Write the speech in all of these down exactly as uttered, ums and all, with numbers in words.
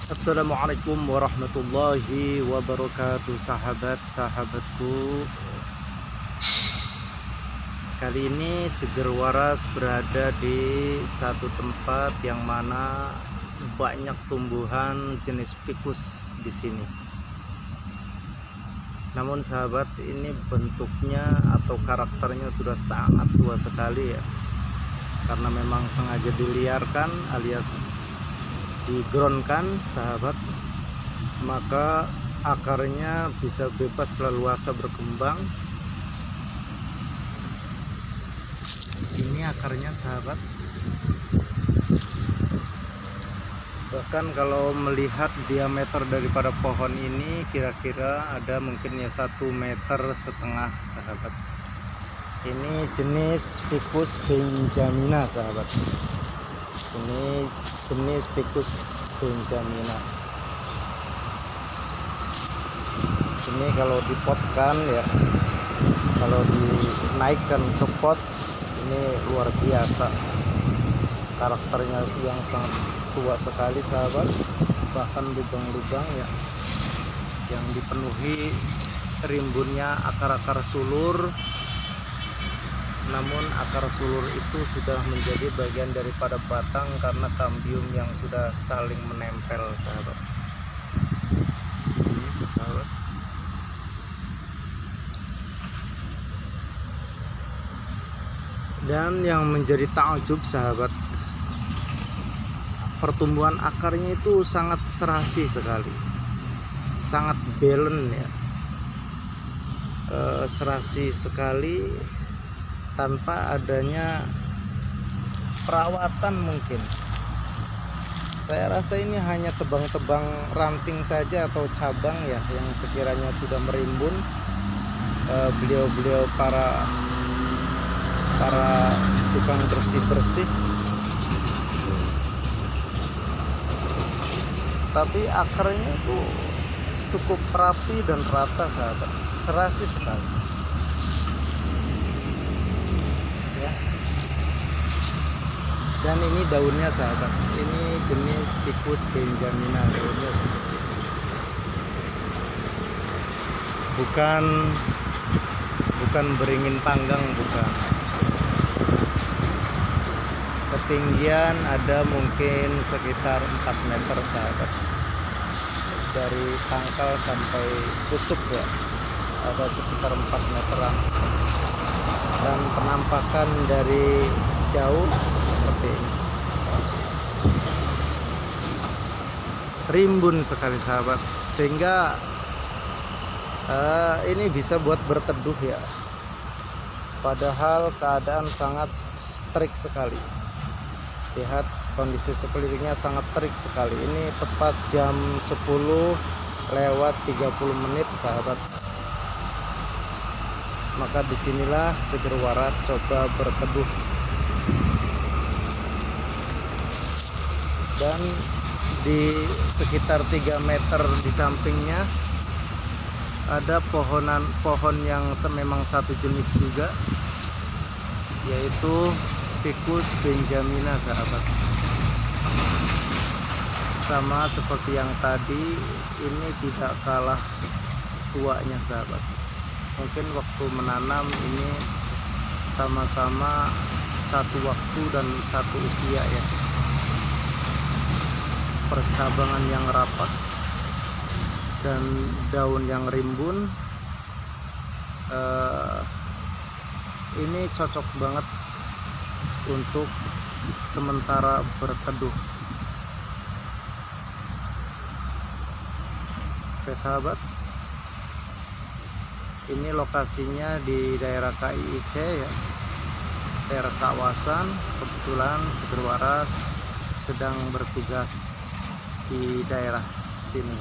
Assalamualaikum warahmatullahi wabarakatuh, sahabat-sahabatku. Kali ini Seger Waras berada di satu tempat yang mana banyak tumbuhan jenis ficus di sini. Namun sahabat, ini bentuknya atau karakternya sudah sangat tua sekali ya, karena memang sengaja diliarkan alias digroundkan sahabat, maka akarnya bisa bebas leluasa berkembang. Ini akarnya sahabat, bahkan kalau melihat diameter daripada pohon ini kira-kira ada mungkin ya satu meter setengah sahabat. Ini jenis ficus benjamina sahabat. Ini jenis ficus benjamina. Ini kalau dipotkan ya, kalau dinaikkan ke pot, ini luar biasa karakternya yang sangat tua sekali sahabat. Bahkan lubang-lubang ya yang dipenuhi rimbunnya akar-akar sulur, namun akar sulur itu sudah menjadi bagian daripada batang karena kambium yang sudah saling menempel sahabat. Ini, sahabat. Dan yang menjadi takjub sahabat, pertumbuhan akarnya itu sangat serasi sekali, sangat balance ya, e, serasi sekali tanpa adanya perawatan. Mungkin saya rasa ini hanya tebang-tebang ranting saja atau cabang ya yang sekiranya sudah merimbun. Beliau-beliau para para tukang bersih-bersih, tapi akarnya itu cukup rapi dan rata sahabat, serasi sekali ya. Dan ini daunnya sahabat, ini jenis ficus benjamina, daunnya seperti ini. Bukan bukan beringin panggang, bukan. Ketinggian ada mungkin sekitar empat meter sahabat, dari pangkal sampai pucuk ya, ada sekitar empat meteran. Dan penampakan dari jauh seperti ini, rimbun sekali sahabat, sehingga uh, ini bisa buat berteduh ya, padahal keadaan sangat terik sekali. Lihat kondisi sekelilingnya sangat terik sekali. Ini tepat jam sepuluh lewat tiga puluh menit sahabat. Maka disinilah Seger Waras coba berteduh. Dan di sekitar tiga meter di sampingnya ada pohonan pohon yang memang satu jenis juga, yaitu ficus benjamina sahabat. Sama seperti yang tadi, ini tidak kalah tuanya sahabat. Mungkin waktu menanam ini sama-sama satu waktu dan satu usia ya. Percabangan yang rapat dan daun yang rimbun, uh, ini cocok banget untuk sementara berteduh. Oke sahabat, ini lokasinya di daerah K I I C ya, daerah kawasan. Kebetulan Seger Waras sedang bertugas di daerah sini.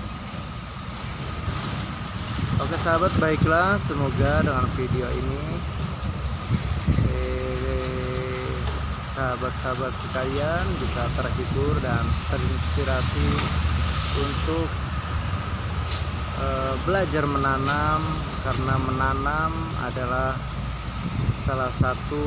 Oke sahabat, baiklah, semoga dengan video ini sahabat-sahabat sekalian bisa terhibur dan terinspirasi untuk e, belajar menanam, karena menanam adalah salah satu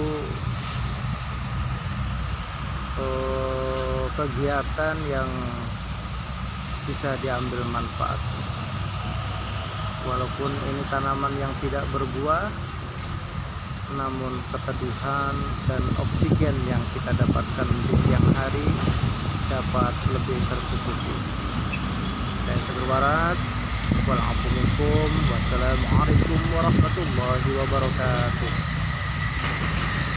e, kegiatan yang bisa diambil manfaat. Walaupun ini tanaman yang tidak berbuah, namun keteduhan dan oksigen yang kita dapatkan di siang hari dapat lebih tercukupi. Saya Seger Waras, wassalamualaikum warahmatullahi wabarakatuh.